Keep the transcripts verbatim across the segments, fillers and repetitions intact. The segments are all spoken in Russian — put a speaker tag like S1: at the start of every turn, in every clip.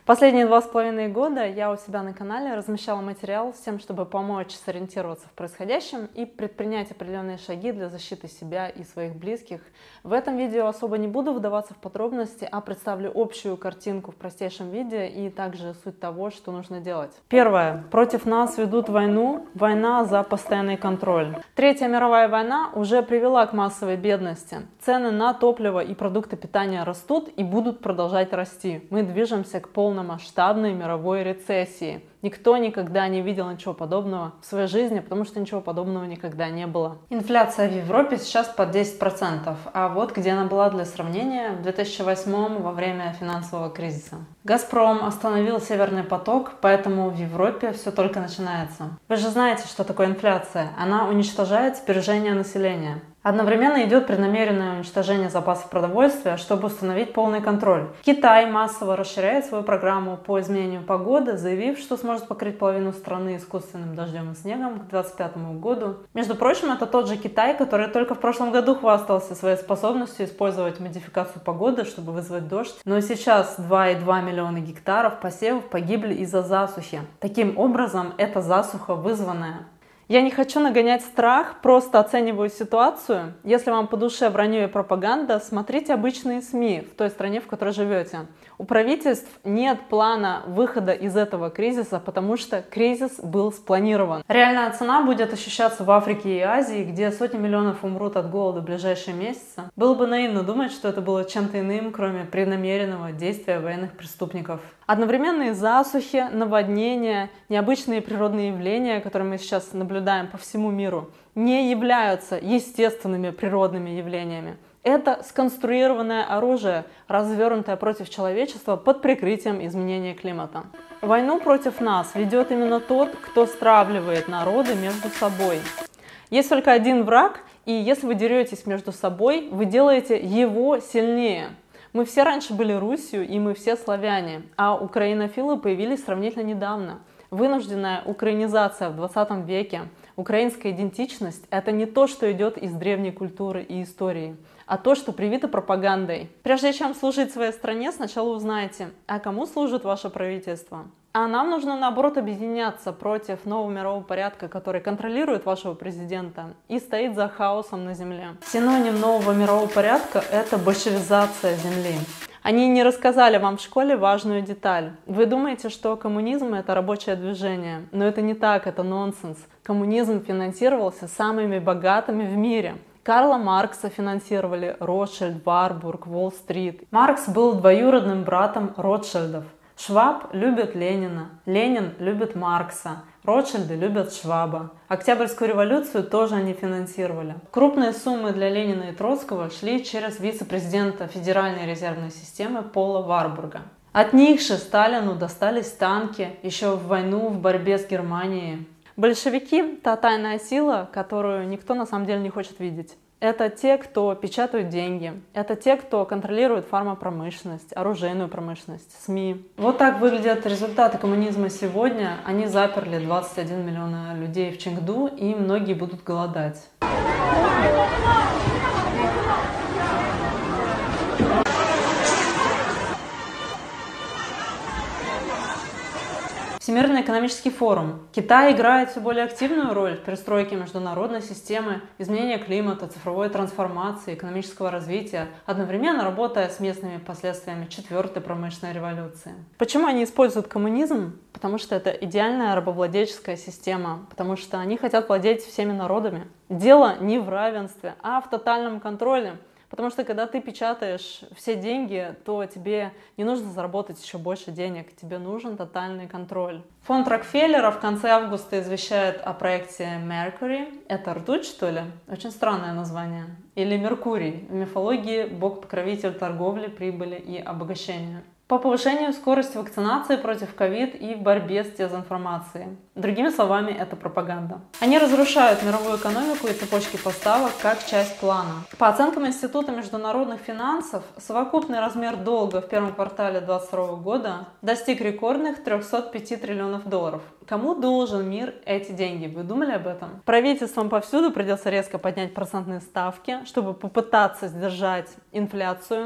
S1: Последние два с половиной года я у себя на канале размещала материал с тем, чтобы помочь сориентироваться в происходящем и предпринять определенные шаги для защиты себя и своих близких. В этом видео особо не буду вдаваться в подробности, а представлю общую картинку в простейшем виде и также суть того, что нужно делать. Первое. Против нас ведут войну. Война за постоянный контроль. Третья мировая война уже привела к массовой бедности. Цены на топливо и продукты питания растут и будут продолжать расти. Мы движемся к полномасштабной мировой рецессии. Никто никогда не видел ничего подобного в своей жизни, потому что ничего подобного никогда не было. Инфляция в Европе сейчас под десять процентов, а вот где она была для сравнения в две тысячи восьмом во время финансового кризиса. «Газпром» остановил «Северный поток», поэтому в Европе все только начинается. Вы же знаете, что такое инфляция. Она уничтожает сбережения населения. Одновременно идет преднамеренное уничтожение запасов продовольствия, чтобы установить полный контроль. Китай массово расширяет свою программу по изменению погоды, заявив, что сможет покрыть половину страны искусственным дождем и снегом к две тысячи двадцать пятому году. Между прочим, это тот же Китай, который только в прошлом году хвастался своей способностью использовать модификацию погоды, чтобы вызвать дождь. Но сейчас два и два миллиона гектаров посевов погибли из-за засухи. Таким образом, это засуха вызванная. Я не хочу нагонять страх, просто оцениваю ситуацию. Если вам по душе вранье и пропаганда, смотрите обычные СМИ в той стране, в которой живете. У правительств нет плана выхода из этого кризиса, потому что кризис был спланирован. Реальная цена будет ощущаться в Африке и Азии, где сотни миллионов умрут от голода в ближайшие месяцы. Было бы наивно думать, что это было чем-то иным, кроме преднамеренного действия военных преступников. Одновременные засухи, наводнения, необычные природные явления, которые мы сейчас наблюдаем по всему миру, не являются естественными природными явлениями. Это сконструированное оружие, развернутое против человечества под прикрытием изменения климата. Войну против нас ведет именно тот, кто стравливает народы между собой. Есть только один враг, и если вы деретесь между собой, вы делаете его сильнее. Мы все раньше были Русью, и мы все славяне, а украинофилы появились сравнительно недавно. Вынужденная украинизация в двадцатом веке, украинская идентичность – это не то, что идет из древней культуры и истории, а то, что привито пропагандой. Прежде чем служить своей стране, сначала узнайте, а кому служит ваше правительство. А нам нужно, наоборот, объединяться против нового мирового порядка, который контролирует вашего президента и стоит за хаосом на земле. Синоним нового мирового порядка – это большевизация земли. Они не рассказали вам в школе важную деталь. Вы думаете, что коммунизм – это рабочее движение, но это не так, это нонсенс. Коммунизм финансировался самыми богатыми в мире. Карла Маркса финансировали Ротшильд, Варбург, Уолл-стрит. Маркс был двоюродным братом Ротшильдов. Шваб любит Ленина, Ленин любит Маркса, Ротшильды любят Шваба. Октябрьскую революцию тоже они финансировали. Крупные суммы для Ленина и Троцкого шли через вице-президента Федеральной резервной системы Пола Варбурга. От них же Сталину достались танки еще в войну в борьбе с Германией. Большевики – та тайная сила, которую никто на самом деле не хочет видеть. Это те, кто печатают деньги, это те, кто контролирует фармапромышленность, оружейную промышленность, СМИ. Вот так выглядят результаты коммунизма сегодня. Они заперли двадцать один миллиона людей в Чengду, и многие будут голодать. Всемирный экономический форум. Китай играет все более активную роль в перестройке международной системы, изменения климата, цифровой трансформации, экономического развития, одновременно работая с местными последствиями четвертой промышленной революции. Почему они используют коммунизм? Потому что это идеальная рабовладельческая система, потому что они хотят владеть всеми народами. Дело не в равенстве, а в тотальном контроле. Потому что когда ты печатаешь все деньги, то тебе не нужно заработать еще больше денег, тебе нужен тотальный контроль. Фонд Рокфеллера в конце августа извещает о проекте Mercury. Это ртуть, что ли? Очень странное название. Или Меркурий. В мифологии бог-покровитель торговли, прибыли и обогащения. По повышению скорости вакцинации против ковид и в борьбе с дезинформацией. Другими словами, это пропаганда. Они разрушают мировую экономику и цепочки поставок как часть плана. По оценкам Института международных финансов, совокупный размер долга в первом квартале две тысячи двадцать второго года достиг рекордных трёхсот пяти триллионов долларов. Кому должен мир эти деньги? Вы думали об этом? Правительствам повсюду придется резко поднять процентные ставки, чтобы попытаться сдержать инфляцию.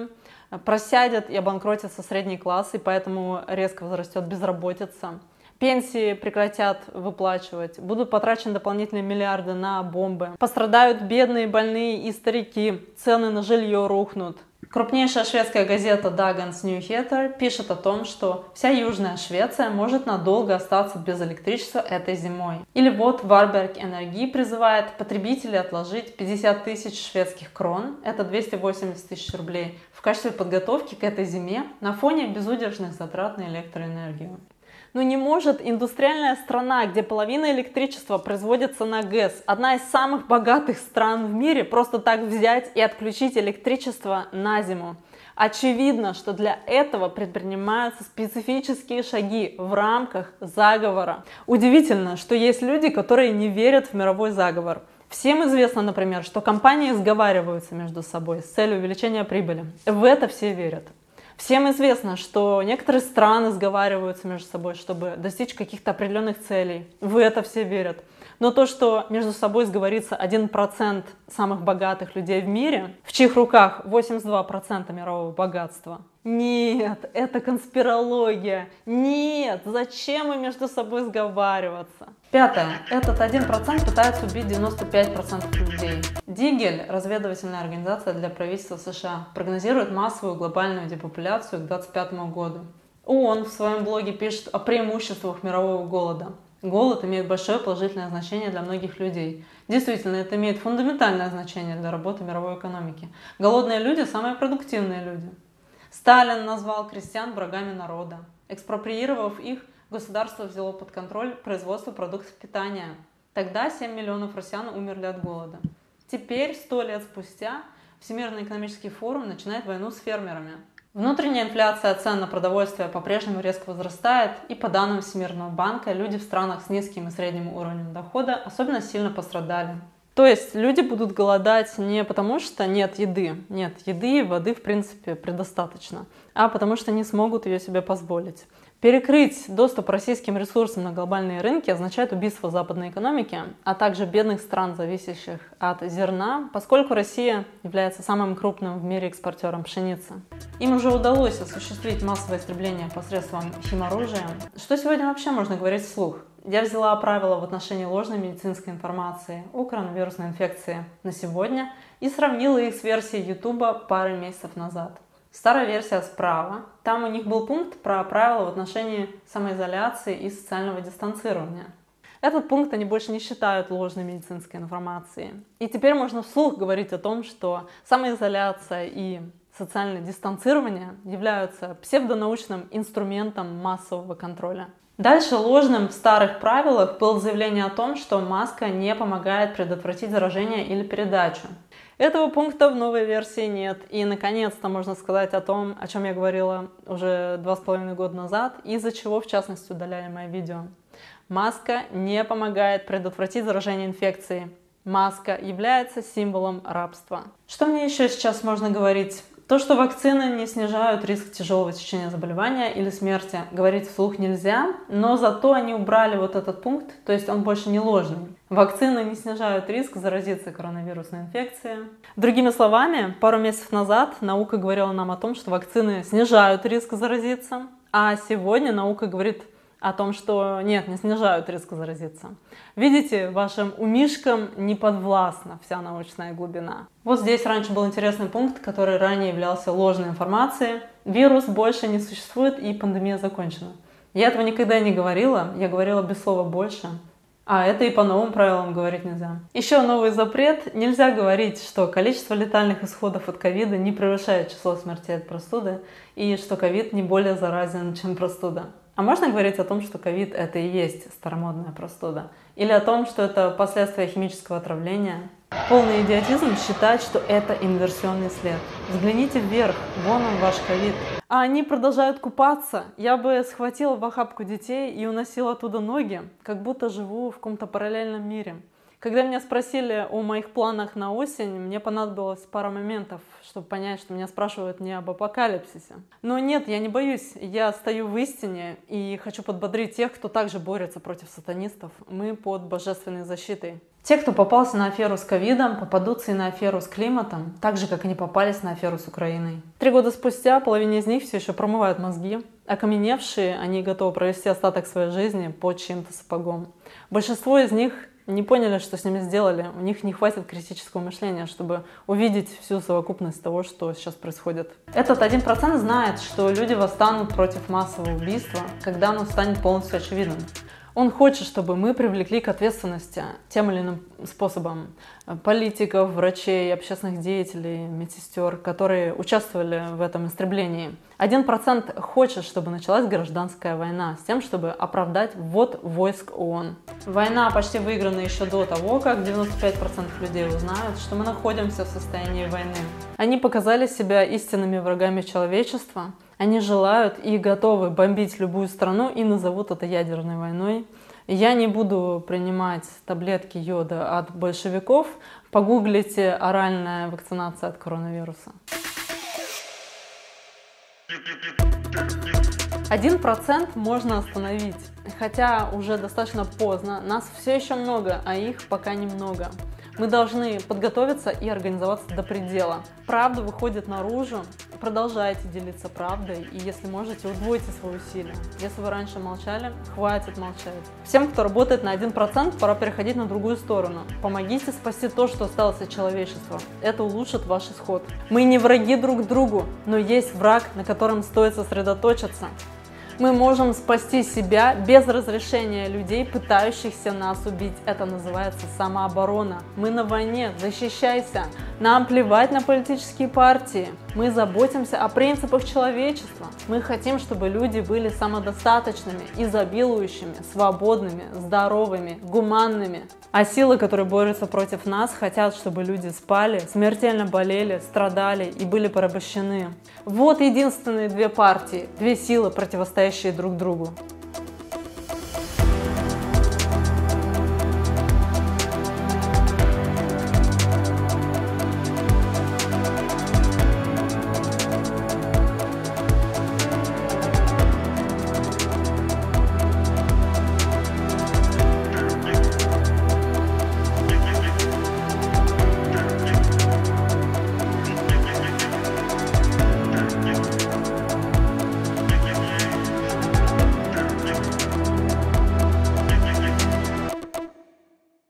S1: Просядет и обанкротится средний класс, и поэтому резко возрастет безработица. Пенсии прекратят выплачивать, будут потрачены дополнительные миллиарды на бомбы. Пострадают бедные, больные и старики, цены на жилье рухнут. Крупнейшая шведская газета Dagens Nyheter пишет о том, что вся Южная Швеция может надолго остаться без электричества этой зимой. Или вот Varberg Energi призывает потребителей отложить пятьдесят тысяч шведских крон, это двести восемьдесят тысяч рублей, в качестве подготовки к этой зиме на фоне безудержных затрат на электроэнергию. Но не может индустриальная страна, где половина электричества производится на ГЭС, одна из самых богатых стран в мире, просто так взять и отключить электричество на зиму. Очевидно, что для этого предпринимаются специфические шаги в рамках заговора. Удивительно, что есть люди, которые не верят в мировой заговор. Всем известно, например, что компании сговариваются между собой с целью увеличения прибыли. В это все верят. Всем известно, что некоторые страны сговариваются между собой, чтобы достичь каких-то определенных целей. В это все верят. Но то, что между собой сговорится один процент самых богатых людей в мире, в чьих руках восемьдесят два процента мирового богатства, нет, это конспирология. Нет, зачем им между собой сговариваться? Пятое. Этот один процент пытается убить девяносто пять процентов людей. Дигель, разведывательная организация для правительства США, прогнозирует массовую глобальную депопуляцию к двадцать пятому году. ООН в своем блоге пишет о преимуществах мирового голода. Голод имеет большое положительное значение для многих людей. Действительно, это имеет фундаментальное значение для работы мировой экономики. Голодные люди – самые продуктивные люди. Сталин назвал крестьян врагами народа. Экспроприировав их, государство взяло под контроль производство продуктов питания. Тогда семь миллионов россиян умерли от голода. Теперь, сто лет спустя, Всемирный экономический форум начинает войну с фермерами. Внутренняя инфляция цен на продовольствие по-прежнему резко возрастает, и по данным Всемирного банка, люди в странах с низким и средним уровнем дохода особенно сильно пострадали. То есть люди будут голодать не потому, что нет еды, нет, еды и воды в принципе предостаточно, а потому что не смогут ее себе позволить. Перекрыть доступ российским ресурсам на глобальные рынки означает убийство западной экономики, а также бедных стран, зависящих от зерна, поскольку Россия является самым крупным в мире экспортером пшеницы. Им уже удалось осуществить массовое истребление посредством химоружия. Что сегодня вообще можно говорить вслух? Я взяла правила в отношении ложной медицинской информации о коронавирусной инфекции на сегодня и сравнила их с версией YouTube пары месяцев назад. Старая версия справа. Там у них был пункт про правила в отношении самоизоляции и социального дистанцирования. Этот пункт они больше не считают ложной медицинской информацией. И теперь можно вслух говорить о том, что самоизоляция и социальное дистанцирование являются псевдонаучным инструментом массового контроля. Дальше ложным в старых правилах было заявление о том, что маска не помогает предотвратить заражение или передачу. Этого пункта в новой версии нет. И, наконец-то, можно сказать о том, о чем я говорила уже два с половиной года назад, из-за чего, в частности, удаляли мои видео. Маска не помогает предотвратить заражение инфекцией. Маска является символом рабства. Что мне еще сейчас можно говорить? То, что вакцины не снижают риск тяжелого течения заболевания или смерти, говорить вслух нельзя, но зато они убрали вот этот пункт, то есть он больше не ложный. Вакцины не снижают риск заразиться коронавирусной инфекцией. Другими словами, пару месяцев назад наука говорила нам о том, что вакцины снижают риск заразиться, а сегодня наука говорит о том, что нет, не снижают риск заразиться. Видите, вашим умишкам не подвластна вся научная глубина. Вот здесь раньше был интересный пункт, который ранее являлся ложной информацией. Вирус больше не существует и пандемия закончена. Я этого никогда не говорила, я говорила без слова «больше». А это и по новым правилам говорить нельзя. Еще новый запрет. Нельзя говорить, что количество летальных исходов от ковида не превышает число смертей от простуды и что ковид не более заразен, чем простуда. А можно говорить о том, что ковид это и есть старомодная простуда? Или о том, что это последствия химического отравления? Полный идиотизм считать, что это инверсионный след. Взгляните вверх, вон он ваш ковид. А они продолжают купаться. Я бы схватила в охапку детей и уносила оттуда ноги, как будто живу в каком-то параллельном мире. Когда меня спросили о моих планах на осень, мне понадобилось пара моментов, чтобы понять, что меня спрашивают не об апокалипсисе. Но нет, я не боюсь, я стою в истине и хочу подбодрить тех, кто также борется против сатанистов. Мы под божественной защитой. Те, кто попался на аферу с ковидом, попадутся и на аферу с климатом, так же, как они попались на аферу с Украиной. Три года спустя половине из них все еще промывают мозги. Окаменевшие, они готовы провести остаток своей жизни под чьим-то сапогом. Большинство из них не поняли, что с ними сделали. У них не хватит критического мышления, чтобы увидеть всю совокупность того, что сейчас происходит. Этот один процент знает, что люди восстанут против массового убийства, когда оно станет полностью очевидным. Он хочет, чтобы мы привлекли к ответственности тем или иным способом политиков, врачей, общественных деятелей, медсестер, которые участвовали в этом истреблении. Один процент хочет, чтобы началась гражданская война с тем, чтобы оправдать ввод войск ООН. Война почти выиграна еще до того, как девяносто пять процентов людей узнают, что мы находимся в состоянии войны. Они показали себя истинными врагами человечества. Они желают и готовы бомбить любую страну и назовут это ядерной войной. Я не буду принимать таблетки йода от большевиков. Погуглите оральная вакцинация от коронавируса. Один процент можно остановить, хотя уже достаточно поздно. Нас все еще много, а их пока немного. Мы должны подготовиться и организоваться до предела. Правда выходит наружу. Продолжайте делиться правдой, и если можете, удвойте свои усилия. Если вы раньше молчали, хватит молчать. Всем, кто работает на один процент, пора переходить на другую сторону. Помогите спасти то, что осталось от человечества. Это улучшит ваш исход. Мы не враги друг другу, но есть враг, на котором стоит сосредоточиться. Мы можем спасти себя без разрешения людей, пытающихся нас убить. Это называется самооборона. Мы на войне, защищайся. Нам плевать на политические партии. Мы заботимся о принципах человечества. Мы хотим, чтобы люди были самодостаточными, изобилующими, свободными, здоровыми, гуманными. А силы, которые борются против нас, хотят, чтобы люди спали, смертельно болели, страдали и были порабощены. Вот единственные две партии, две силы, противостоящие друг другу.